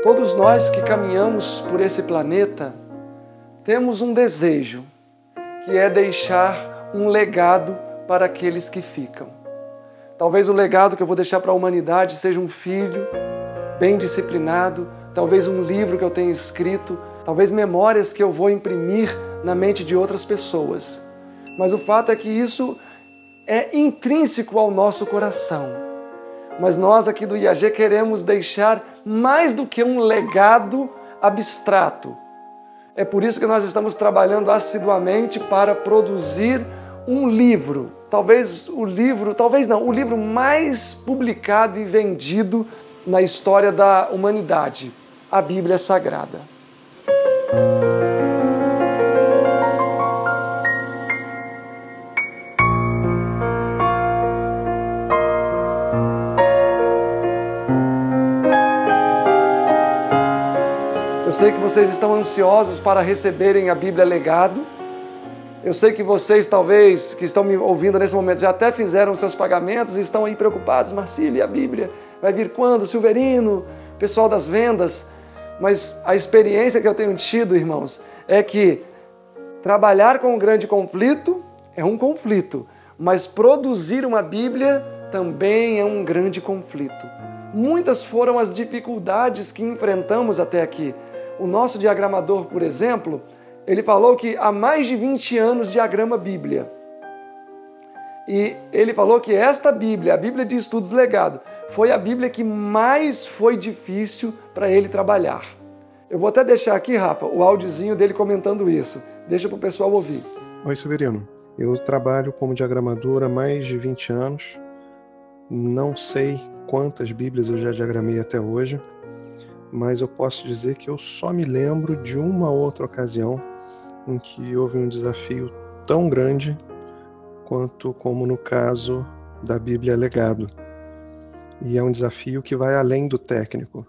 Todos nós que caminhamos por esse planeta temos um desejo, que é deixar um legado para aqueles que ficam. Talvez o legado que eu vou deixar para a humanidade seja um filho bem disciplinado, talvez um livro que eu tenha escrito, talvez memórias que eu vou imprimir na mente de outras pessoas. Mas o fato é que isso é intrínseco ao nosso coração. Mas nós aqui do IAG queremos deixar mais do que um legado abstrato. É por isso que nós estamos trabalhando assiduamente para produzir um livro. O livro mais publicado e vendido na história da humanidade, a Bíblia Sagrada. Eu sei que vocês estão ansiosos para receberem a Bíblia Legado. Eu sei que vocês, talvez, que estão me ouvindo nesse momento, já até fizeram seus pagamentos e estão aí preocupados. Marcílio, e a Bíblia? Vai vir quando? Silverino, pessoal das vendas. Mas a experiência que eu tenho tido, irmãos, é que trabalhar com um grande conflito é um conflito, mas produzir uma Bíblia também é um grande conflito. Muitas foram as dificuldades que enfrentamos até aqui. O nosso diagramador, por exemplo, ele falou que há mais de 20 anos diagrama Bíblia. E ele falou que esta Bíblia, a Bíblia de Estudos Legado, foi a Bíblia que mais foi difícil para ele trabalhar. Eu vou até deixar aqui, Rafa, o áudiozinho dele comentando isso. Deixa para o pessoal ouvir. Oi, Silverino. Eu trabalho como diagramador há mais de 20 anos. Não sei quantas Bíblias eu já diagramei até hoje, mas eu posso dizer que eu só me lembro de uma outra ocasião em que houve um desafio tão grande quanto como no caso da Bíblia Legado. E é um desafio que vai além do técnico.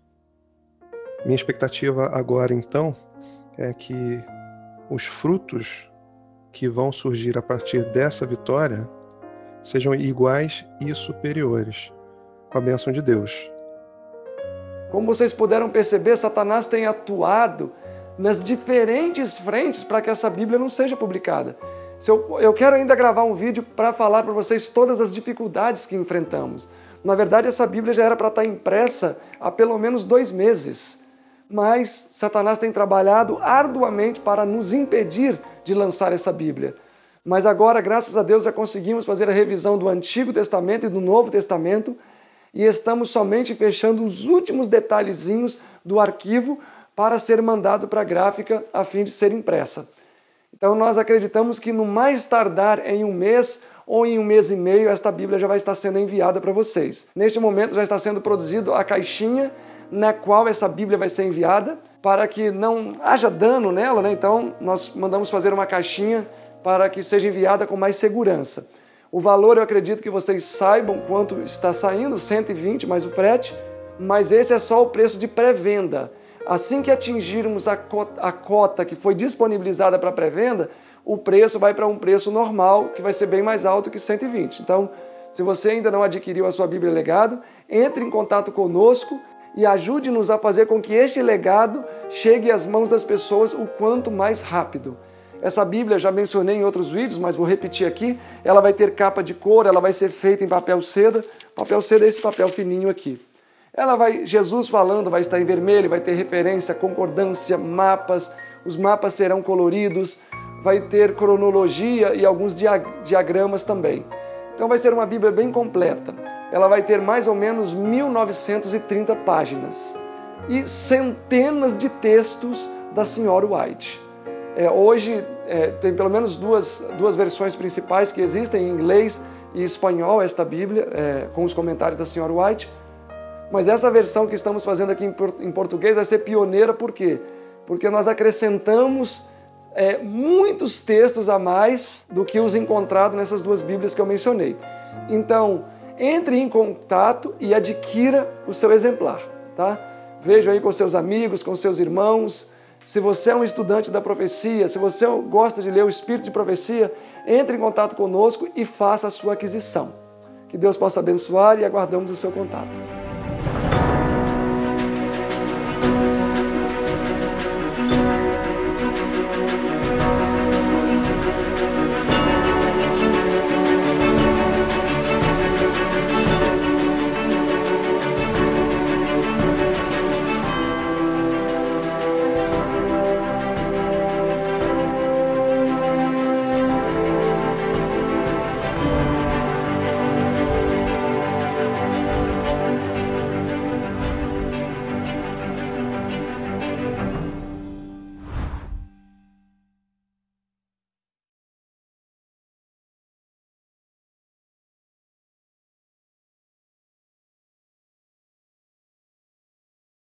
Minha expectativa agora, então, é que os frutos que vão surgir a partir dessa vitória sejam iguais e superiores, com a bênção de Deus. Como vocês puderam perceber, Satanás tem atuado nas diferentes frentes para que essa Bíblia não seja publicada. Eu quero ainda gravar um vídeo para falar para vocês todas as dificuldades que enfrentamos. Na verdade, essa Bíblia já era para estar impressa há pelo menos 2 meses. Mas Satanás tem trabalhado arduamente para nos impedir de lançar essa Bíblia. Mas agora, graças a Deus, já conseguimos fazer a revisão do Antigo Testamento e do Novo Testamento e estamos somente fechando os últimos detalhezinhos do arquivo para ser mandado para a gráfica a fim de ser impressa. Então nós acreditamos que no mais tardar em 1 mês ou em 1 mês e meio, esta Bíblia já vai estar sendo enviada para vocês. Neste momento já está sendo produzido a caixinha na qual essa Bíblia vai ser enviada, para que não haja dano nela, né? Então nós mandamos fazer uma caixinha para que seja enviada com mais segurança. O valor eu acredito que vocês saibam quanto está saindo, 120 mais o frete, mas esse é só o preço de pré-venda. Assim que atingirmos a cota que foi disponibilizada para pré-venda, o preço vai para um preço normal, que vai ser bem mais alto que 120. Então, se você ainda não adquiriu a sua Bíblia Legado, entre em contato conosco e ajude-nos a fazer com que este legado chegue às mãos das pessoas o quanto mais rápido. Essa Bíblia, já mencionei em outros vídeos, mas vou repetir aqui, ela vai ter capa de couro, ela vai ser feita em papel seda. Papel seda é esse papel fininho aqui. Jesus falando vai estar em vermelho, vai ter referência, concordância, mapas, os mapas serão coloridos, vai ter cronologia e alguns diagramas também. Então vai ser uma Bíblia bem completa. Ela vai ter mais ou menos 1930 páginas e centenas de textos da Senhora White. Hoje tem pelo menos duas versões principais que existem, em inglês e espanhol, esta Bíblia, com os comentários da Senhora White. Mas essa versão que estamos fazendo aqui em português vai ser pioneira, por quê? Porque nós acrescentamos muitos textos a mais do que os encontrados nessas 2 Bíblias que eu mencionei. Então, entre em contato e adquira o seu exemplar, tá? Veja aí com seus amigos, com seus irmãos. Se você é um estudante da profecia, se você gosta de ler o Espírito de Profecia, entre em contato conosco e faça a sua aquisição. Que Deus possa abençoar e aguardamos o seu contato.